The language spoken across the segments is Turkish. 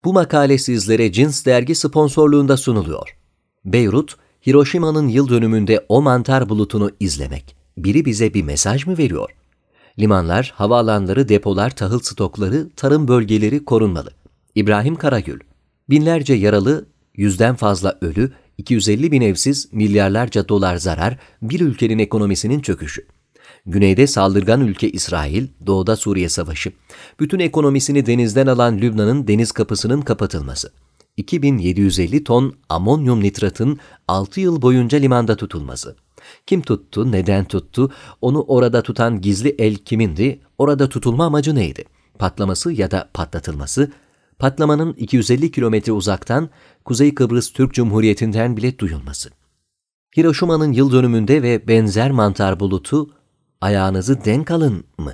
Bu makale sizlere Cins Dergi sponsorluğunda sunuluyor. Beyrut, Hiroşima'nın yıl dönümünde o mantar bulutunu izlemek. Biri bize bir mesaj mı veriyor? Limanlar, havaalanları, depolar, tahıl stokları, tarım bölgeleri korunmalı. İbrahim Karagül. Binlerce yaralı, 100'den fazla ölü, 250 bin evsiz, milyarlarca dolar zarar, bir ülkenin ekonomisinin çöküşü. Güneyde saldırgan ülke İsrail, doğuda Suriye Savaşı. Bütün ekonomisini denizden alan Lübnan'ın deniz kapısının kapatılması. 2750 ton amonyum nitratın 6 yıl boyunca limanda tutulması. Kim tuttu, neden tuttu, onu orada tutan gizli el kimindi, orada tutulma amacı neydi? Patlaması ya da patlatılması, patlamanın 250 kilometre uzaktan Kuzey Kıbrıs Türk Cumhuriyeti'nden bile duyulması. Hiroşima'nın yıl dönümünde ve benzer mantar bulutu, ayağınızı denk alın mı?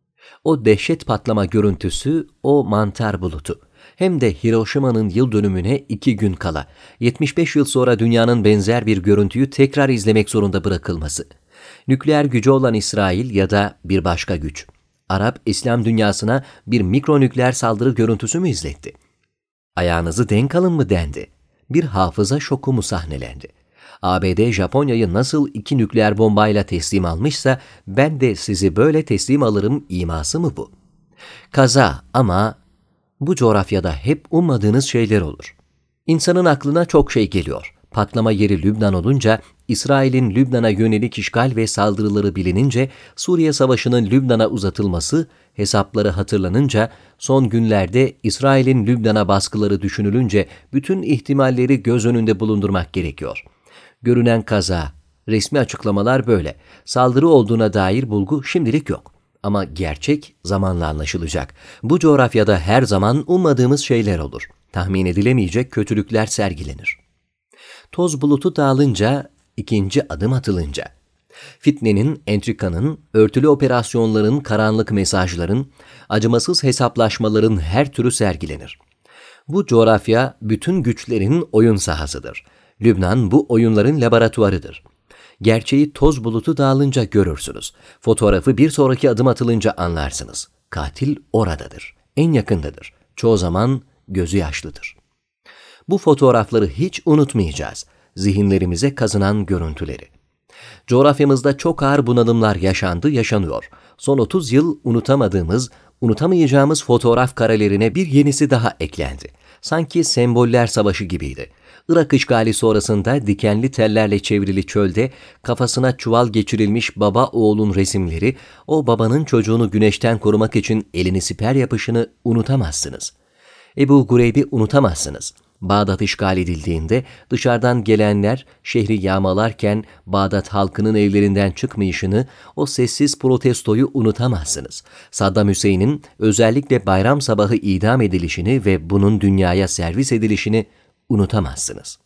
O dehşet patlama görüntüsü, o mantar bulutu. Hem de Hiroşima'nın yıl dönümüne 2 gün kala, 75 yıl sonra dünyanın benzer bir görüntüyü tekrar izlemek zorunda bırakılması. Nükleer gücü olan İsrail ya da bir başka güç. Arap, İslam dünyasına bir mikronükleer saldırı görüntüsü mü izletti? Ayağınızı denk alın mı dendi? Bir hafıza şoku mu sahnelendi? ABD, Japonya'yı nasıl 2 nükleer bombayla teslim almışsa, ben de sizi böyle teslim alırım iması mı bu? Kaza ama bu coğrafyada hep ummadığınız şeyler olur. İnsanın aklına çok şey geliyor. Patlama yeri Lübnan olunca, İsrail'in Lübnan'a yönelik işgal ve saldırıları bilinince, Suriye Savaşı'nın Lübnan'a uzatılması, hesapları hatırlanınca, son günlerde İsrail'in Lübnan'a baskıları düşünülünce bütün ihtimalleri göz önünde bulundurmak gerekiyor. Görünen kaza, resmi açıklamalar böyle. Saldırı olduğuna dair bulgu şimdilik yok. Ama gerçek zamanla anlaşılacak. Bu coğrafyada her zaman ummadığımız şeyler olur. Tahmin edilemeyecek kötülükler sergilenir. Toz bulutu dağılınca, ikinci adım atılınca. Fitnenin, entrikanın, örtülü operasyonların, karanlık mesajların, acımasız hesaplaşmaların her türü sergilenir. Bu coğrafya bütün güçlerin oyun sahasıdır. Lübnan bu oyunların laboratuvarıdır. Gerçeği toz bulutu dağılınca görürsünüz. Fotoğrafı bir sonraki adım atılınca anlarsınız. Katil oradadır, en yakındadır. Çoğu zaman gözü yaşlıdır. Bu fotoğrafları hiç unutmayacağız. Zihinlerimize kazınan görüntüleri. Coğrafyamızda çok ağır bunalımlar yaşandı, yaşanıyor. Son 30 yıl unutamayacağımız fotoğraf karelerine bir yenisi daha eklendi. Sanki semboller savaşı gibiydi. Irak işgali sonrasında dikenli tellerle çevrili çölde kafasına çuval geçirilmiş baba oğlun resimleri, o babanın çocuğunu güneşten korumak için elini siper yapışını unutamazsınız. Ebu Gureyb'i unutamazsınız. Bağdat işgal edildiğinde dışarıdan gelenler şehri yağmalarken Bağdat halkının evlerinden çıkmayışını, o sessiz protestoyu unutamazsınız. Saddam Hüseyin'in özellikle bayram sabahı idam edilişini ve bunun dünyaya servis edilişini unutamazsınız.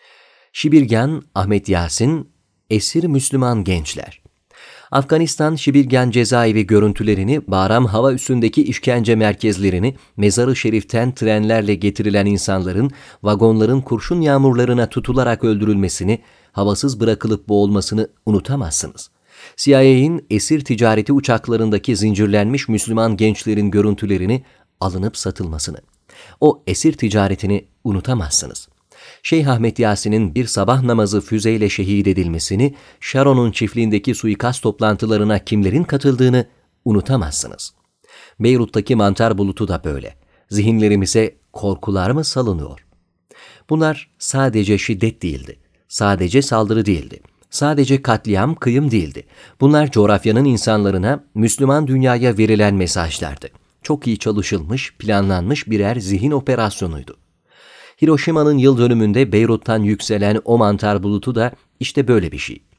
Şibirgan, Ahmet Yasin, esir Müslüman gençler. Afganistan Şibirgan cezaevi görüntülerini, Bahram hava üssündeki işkence merkezlerini, Mezar-ı Şerif'ten trenlerle getirilen insanların, vagonların kurşun yağmurlarına tutularak öldürülmesini, havasız bırakılıp boğulmasını unutamazsınız. CIA'in esir ticareti uçaklarındaki zincirlenmiş Müslüman gençlerin görüntülerini, alınıp satılmasını. O esir ticaretini unutamazsınız. Şeyh Ahmet Yasin'in bir sabah namazı füzeyle şehit edilmesini, Sharon'un çiftliğindeki suikast toplantılarına kimlerin katıldığını unutamazsınız. Beyrut'taki mantar bulutu da böyle. Zihinlerimize korkular mı salınıyor? Bunlar sadece şiddet değildi. Sadece saldırı değildi. Sadece katliam, kıyım değildi. Bunlar coğrafyanın insanlarına, Müslüman dünyaya verilen mesajlardı. Çok iyi çalışılmış, planlanmış birer zihin operasyonuydu. Hiroşima'nın yıl dönümünde Beyrut'tan yükselen o mantar bulutu da işte böyle bir şey.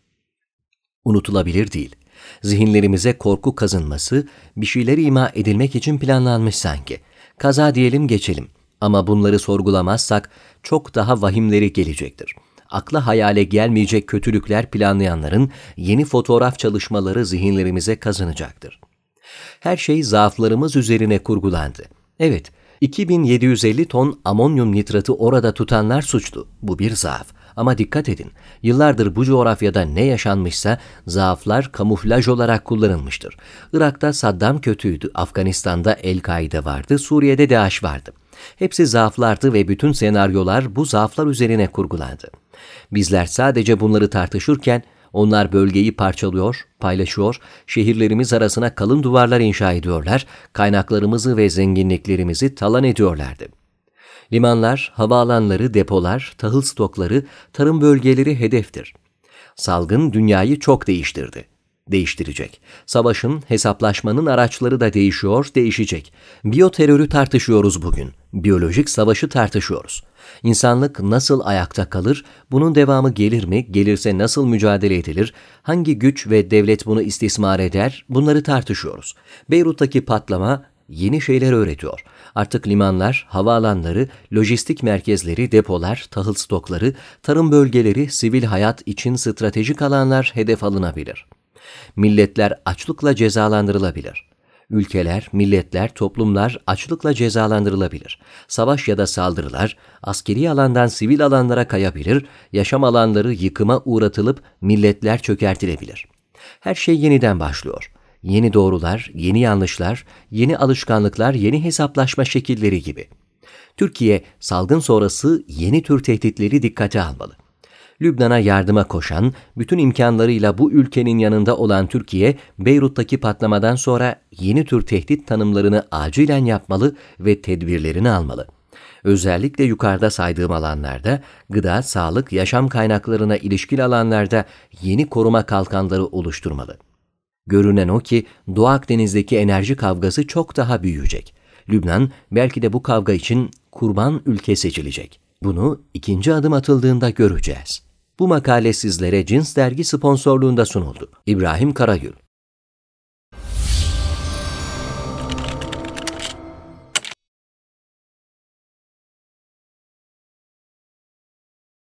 Unutulabilir değil. Zihinlerimize korku kazınması, bir şeyler ima edilmek için planlanmış sanki. Kaza diyelim geçelim. Ama bunları sorgulamazsak çok daha vahimleri gelecektir. Akla hayale gelmeyecek kötülükler planlayanların yeni fotoğraf çalışmaları zihinlerimize kazanacaktır. Her şey zaaflarımız üzerine kurgulandı. Evet, 2750 ton amonyum nitratı orada tutanlar suçlu. Bu bir zaaf. Ama dikkat edin, yıllardır bu coğrafyada ne yaşanmışsa zaaflar kamuflaj olarak kullanılmıştır. Irak'ta Saddam kötüydü, Afganistan'da El-Kaide vardı, Suriye'de DAEŞ vardı. Hepsi zaaflardı ve bütün senaryolar bu zaaflar üzerine kurgulandı. Bizler sadece bunları tartışırken onlar bölgeyi parçalıyor, paylaşıyor, şehirlerimiz arasına kalın duvarlar inşa ediyorlar, kaynaklarımızı ve zenginliklerimizi talan ediyorlardı. Limanlar, havaalanları, depolar, tahıl stokları, tarım bölgeleri hedeftir. Salgın dünyayı çok değiştirdi. Değiştirecek. Savaşın, hesaplaşmanın araçları da değişiyor, değişecek. Biyoterörü tartışıyoruz bugün. Biyolojik savaşı tartışıyoruz. İnsanlık nasıl ayakta kalır, bunun devamı gelir mi, gelirse nasıl mücadele edilir, hangi güç ve devlet bunu istismar eder, bunları tartışıyoruz. Beyrut'taki patlama yeni şeyler öğretiyor. Artık limanlar, havaalanları, lojistik merkezleri, depolar, tahıl stokları, tarım bölgeleri, sivil hayat için stratejik alanlar hedef alınabilir. Milletler açlıkla cezalandırılabilir. Ülkeler, milletler, toplumlar açlıkla cezalandırılabilir. Savaş ya da saldırılar askeri alandan sivil alanlara kayabilir, yaşam alanları yıkıma uğratılıp milletler çökertilebilir. Her şey yeniden başlıyor. Yeni doğrular, yeni yanlışlar, yeni alışkanlıklar, yeni hesaplaşma şekilleri gibi. Türkiye, salgın sonrası yeni tür tehditleri dikkate almalı. Lübnan'a yardıma koşan, bütün imkanlarıyla bu ülkenin yanında olan Türkiye, Beyrut'taki patlamadan sonra yeni tür tehdit tanımlarını acilen yapmalı ve tedbirlerini almalı. Özellikle yukarıda saydığım alanlarda, gıda, sağlık, yaşam kaynaklarına ilişkin alanlarda yeni koruma kalkanları oluşturmalı. Görünen o ki Doğu Akdeniz'deki enerji kavgası çok daha büyüyecek. Lübnan belki de bu kavga için kurban ülke seçilecek. Bunu ikinci adım atıldığında göreceğiz. Bu makale sizlere Cins Dergi sponsorluğunda sunuldu. İbrahim Karagül